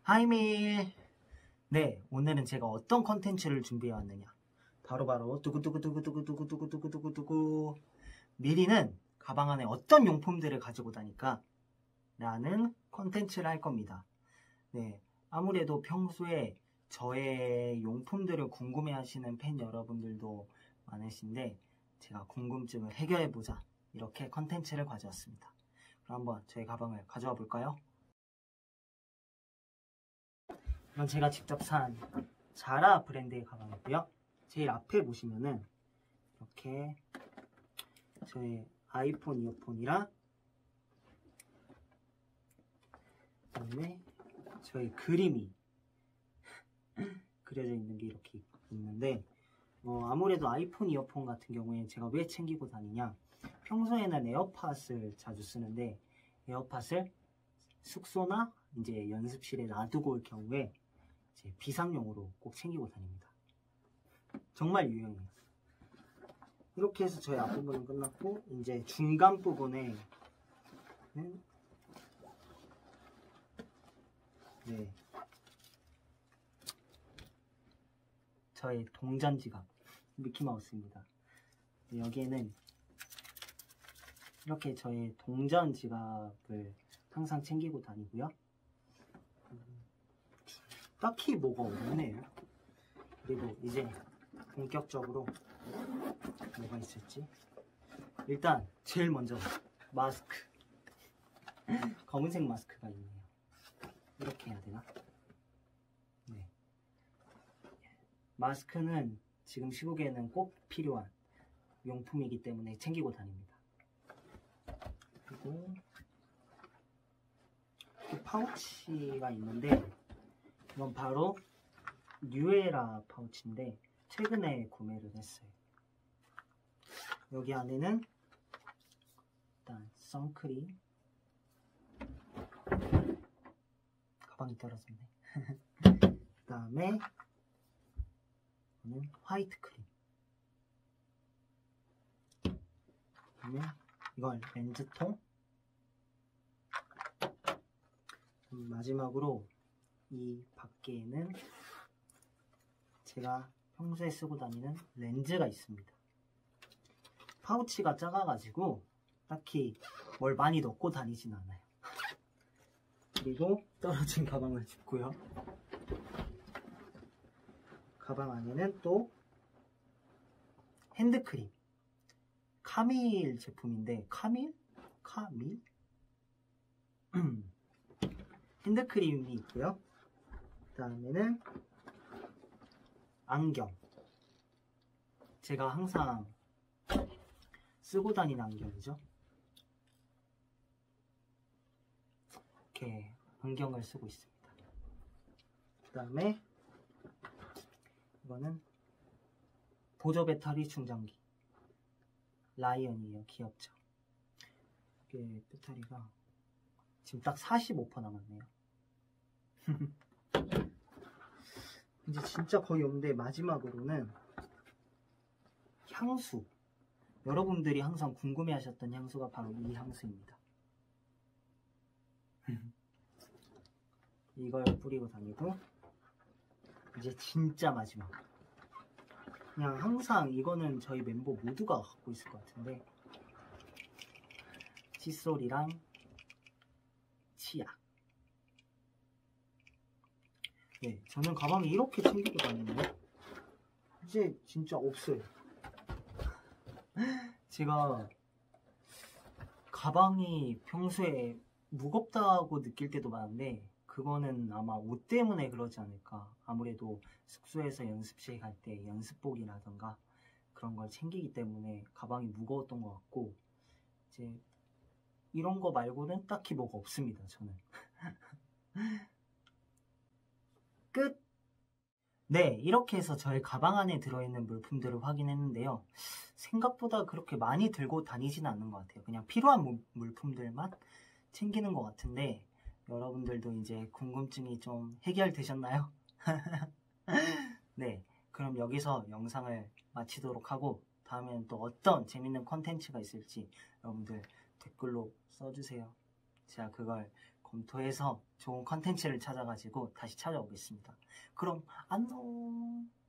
하이밀. 네, 오늘은 제가 어떤 컨텐츠를 준비해 왔느냐, 바로바로 두구두구두구두구두구두구두구두구 미리는 가방 안에 어떤 용품들을 가지고 다닐까 라는 컨텐츠를 할 겁니다. 네, 아무래도 평소에 저의 용품들을 궁금해 하시는 팬 여러분들도 많으신데 제가 궁금증을 해결해보자, 이렇게 컨텐츠를 가져왔습니다. 그럼 한번 저희 가방을 가져와 볼까요? 이건 제가 직접 산 자라 브랜드의 가방이고요. 제일 앞에 보시면은 이렇게 저의 아이폰 이어폰이랑 그다음에 저희 그림이 그려져 있는 게 이렇게 있는데, 아무래도 아이폰 이어폰 같은 경우에 제가 왜 챙기고 다니냐, 평소에는 에어팟을 자주 쓰는데 에어팟을 숙소나 이제 연습실에 놔두고 올 경우에 이제 비상용으로 꼭 챙기고 다닙니다. 정말 유용해요. 이렇게 해서 저희 앞부분은 끝났고, 이제 중간 부분에 저의 동전 지갑 미키마우스입니다. 여기에는 이렇게 저의 동전 지갑을 항상 챙기고 다니고요. 딱히 뭐가 없네요. 그리고 이제 본격적으로 뭐가 있을지, 일단 제일 먼저 마스크. 검은색 마스크가 있네요. 이렇게 해야 되나? 네. 마스크는 지금 시국에는 꼭 필요한 용품이기 때문에 챙기고 다닙니다. 그리고 파우치가 있는데 이건 바로 뉴에라 파우치인데 최근에 구매를 했어요. 여기 안에는 일단 선크림, 가방이 떨어졌네. 그 다음에 이거는 화이트 크림, 그다음에 이건 렌즈통, 마지막으로 이 밖에는 제가 평소에 쓰고 다니는 렌즈가 있습니다. 파우치가 작아가지고 딱히 뭘 많이 넣고 다니진 않아요. 그리고 떨어진 가방을 짚고요. 가방 안에는 또 핸드크림, 카밀 제품인데 카밀? 핸드크림이 있고요. 그 다음에는 안경, 제가 항상 쓰고 다니는 안경이죠. 이렇게 안경을 쓰고 있습니다. 그 다음에 이거는 보조 배터리 충전기, 라이언이에요. 귀엽죠? 이게 배터리가 지금 딱 45% 남았네요. 이제 진짜 거의 없는데, 마지막으로는 향수. 여러분들이 항상 궁금해 하셨던 향수가 바로 이 향수입니다. 이걸 뿌리고 다니고, 이제 진짜 마지막, 그냥 항상 이거는 저희 멤버 모두가 갖고 있을 것 같은데, 칫솔이랑 치약. 네, 저는 가방에 이렇게 챙기고 다니는데 이제 진짜 없어요. 제가 가방이 평소에 무겁다고 느낄 때도 많은데 그거는 아마 옷 때문에 그러지 않을까. 아무래도 숙소에서 연습실 갈 때 연습복이라던가 그런 걸 챙기기 때문에 가방이 무거웠던 것 같고, 이제 이런 거 말고는 딱히 뭐가 없습니다, 저는. 끝! 네, 이렇게 해서 저의 가방 안에 들어있는 물품들을 확인했는데요. 생각보다 그렇게 많이 들고 다니지는 않는 것 같아요. 그냥 필요한 물품들만 챙기는 것 같은데, 여러분들도 이제 궁금증이 좀 해결되셨나요? 네, 그럼 여기서 영상을 마치도록 하고, 다음에는 또 어떤 재밌는 컨텐츠가 있을지 여러분들 댓글로 써주세요. 제가 그걸 검토해서 좋은 컨텐츠를 찾아가지고 다시 찾아오겠습니다. 그럼 안녕.